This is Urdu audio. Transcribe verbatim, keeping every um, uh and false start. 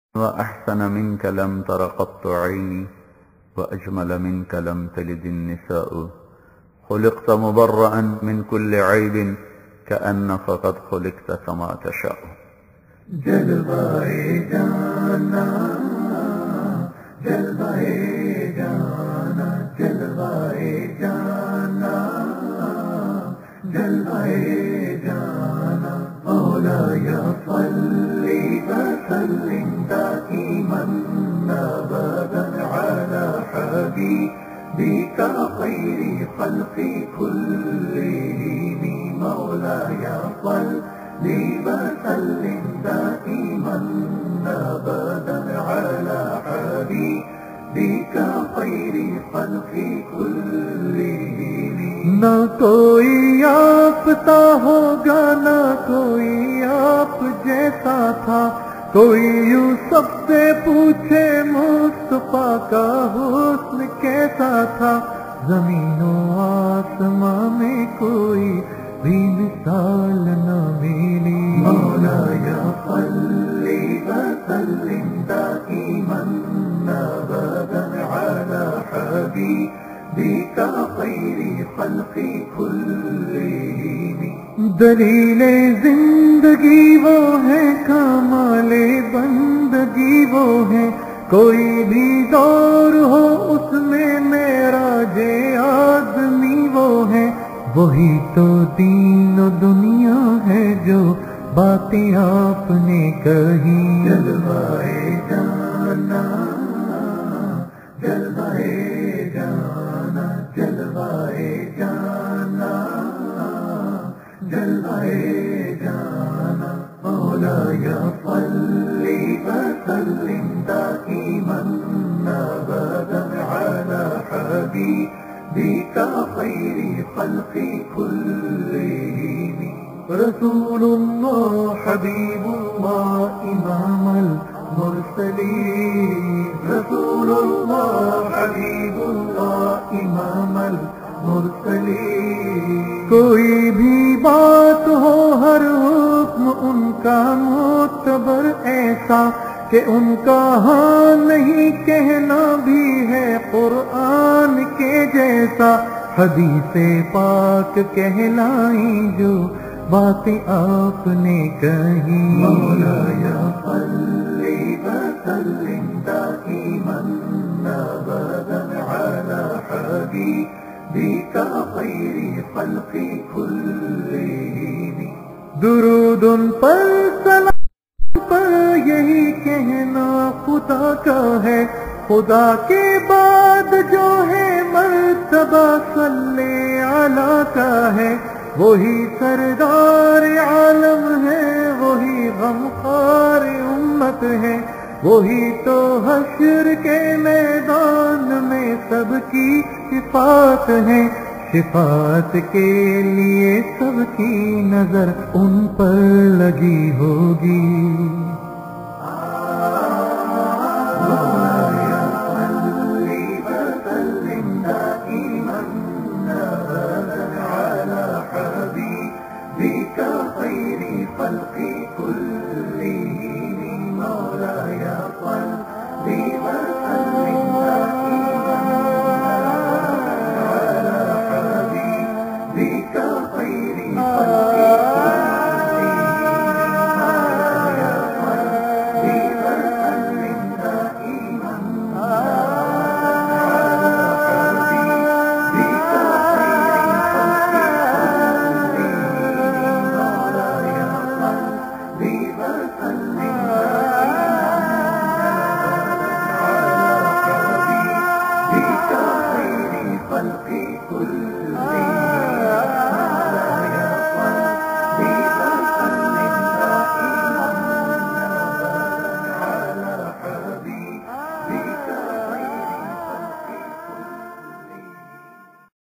وأحسن منك لم تر قط عيني وأجمل منك لم تلد النساء خلقت مبرأ من كل عيب كأنك قد خلقت كما تشاء. جلوہ-ے-جانا جلوہ-ے-جانا جلوہ-ے-جانا جلوہ-ے-جانا مولاي صل وسلم دائما ابدا على حبيبك خير خلق كلهم مولاي صل وسلم دائما ابدا على حبيبك خير خلق كلهم. نہ کوئی آپتا ہوگا نہ کوئی آپ جیسا تھا، کوئی یوں سب سے پوچھے مصطفیٰ کا حسن کیسا تھا، زمین و آسمان میں کوئی بھی مثال نہ ملی. مولاي صل وسلم دائما ابدا على حبيبك خير خلق كلهم. دلیل زندگی وہ ہے، کمال بندگی وہ ہے، کوئی بھی دور ہو اس میں معراج آدمی وہ ہے، وہی تو دین و دنیا ہے جو باتیں آپ نے کہی. جلوہ-ے-جانا جلوہ-ے-جانا جلوہ-ے-جانا جلوہ-ے-جانا مولاي صل وسلم دائما ابدا على حبيبك خير خلق كلهم. رسول اللہ حبیب اللہ امام المرسلین، رسول اللہ حبیب اللہ امام المرسلین. کوئی بھی بات ہو ہر حکم ان کا معتبر ایسا کہ ان کا ہاں نہیں کہنا بھی ہے قرآن کے جیسا. حدیث پاک کہلائیں جو باتیں آپ نے کہی. مولاي صل وسلم دائما ابدا على حبيبك خير خلق كلهم. درود ان پر سلام پر یہی کہنا خدا کا ہے، خدا کے بعد جو ہے مرتبہ صلی علی کا ہے، وہی سردار عالم ہے، وہی غمخوار امت ہے، وہی تو حشر کے میدان میں سب کی شفاعت ہے. شفاعت کے لیے سب کی نظر ان پر لگی ہوگی.